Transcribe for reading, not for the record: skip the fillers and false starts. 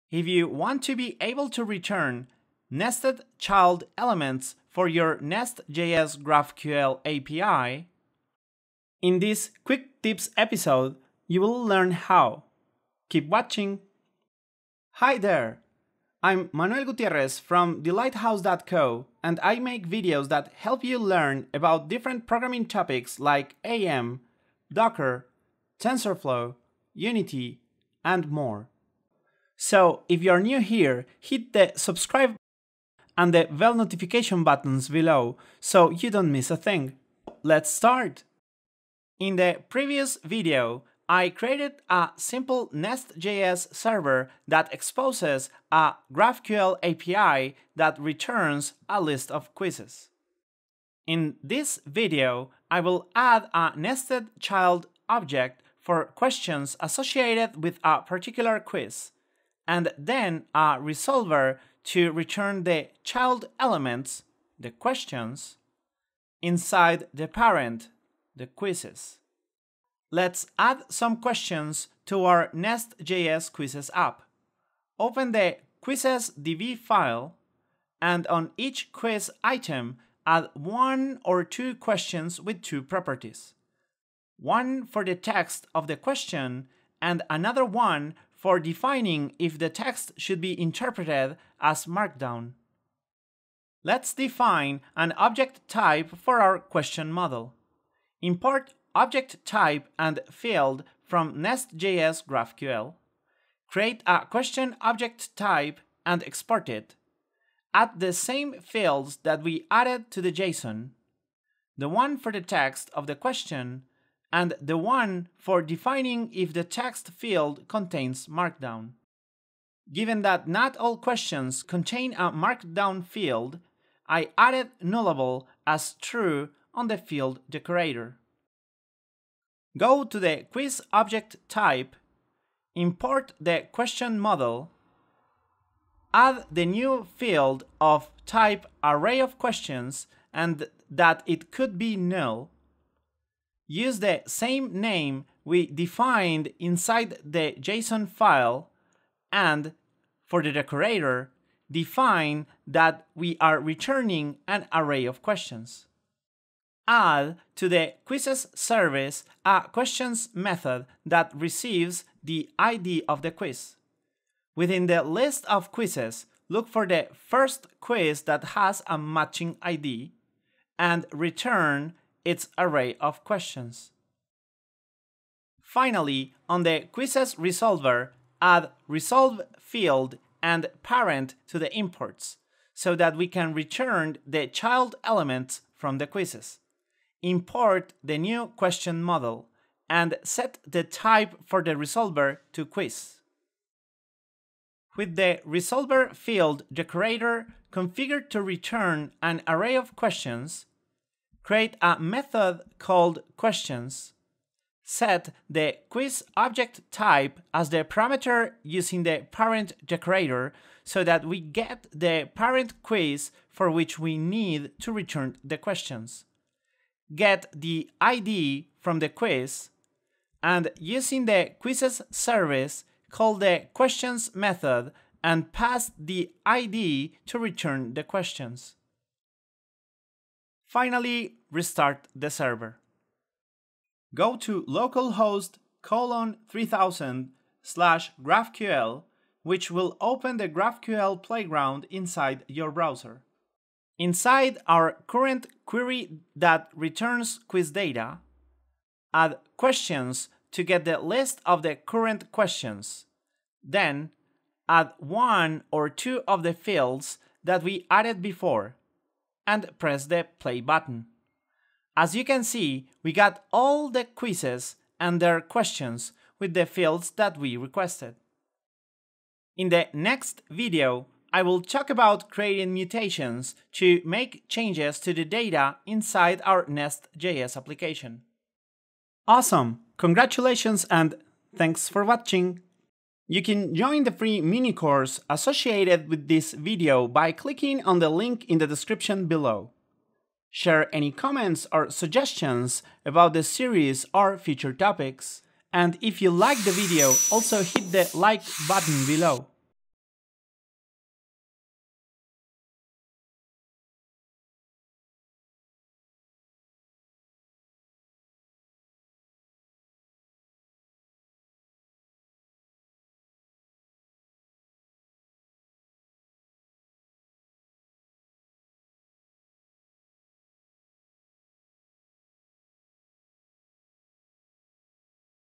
If you want to be able to return nested child elements for your Nest.js GraphQL API, in this quick tips episode, you will learn how. Keep watching. Hi there, I'm Manuel Gutierrez from TheLighthouse.co, and I make videos that help you learn about different programming topics like AM, Docker, TensorFlow, Unity, and more. So if you're new here, hit the subscribe and the bell notification buttons below so you don't miss a thing. Let's start! In the previous video, I created a simple Nest.js server that exposes a GraphQL API that returns a list of quizzes. In this video, I will add a nested child object for questions associated with a particular quiz, and then a resolver to return the child elements, the questions, inside the parent, the quizzes. Let's add some questions to our Nest.js quizzes app. Open the quizzes.db file, and on each quiz item, add 1 or 2 questions with 2 properties. One for the text of the question, and another one for defining if the text should be interpreted as Markdown. Let's define an object type for our question model. Import object type and field from Nest.js GraphQL. Create a question object type and export it. Add the same fields that we added to the JSON, the one for the text of the question, and the one for defining if the text field contains Markdown. Given that not all questions contain a Markdown field, I added nullable as true on the field decorator. Go to the quiz object type, import the question model, add the new field of type array of questions and that it could be null. Use the same name we defined inside the JSON file, and for the decorator, define that we are returning an array of questions. Add to the quizzes service a questions method that receives the ID of the quiz. Within the list of quizzes, look for the first quiz that has a matching ID and return its array of questions. Finally, on the quizzes resolver, add resolve field and parent to the imports so that we can return the child elements from the quizzes. Import the new question model and set the type for the resolver to quiz. With the resolver field decorator configured to return an array of questions, create a method called questions. Set the quiz object type as the parameter using the parent decorator so that we get the parent quiz for which we need to return the questions. Get the ID from the quiz, and using the quizzes service, call the questions method and pass the ID to return the questions. Finally, restart the server. Go to localhost:3000/GraphQL, which will open the GraphQL playground inside your browser. Inside our current query that returns quiz data, add questions to get the list of the current questions. Then, add 1 or 2 of the fields that we added before, and press the play button. As you can see, we got all the quizzes and their questions with the fields that we requested. In the next video, I will talk about creating mutations to make changes to the data inside our Nest.js application. Awesome! Congratulations and thanks for watching! You can join the free mini course associated with this video by clicking on the link in the description below. Share any comments or suggestions about the series or future topics. And if you like the video, also hit the like button below.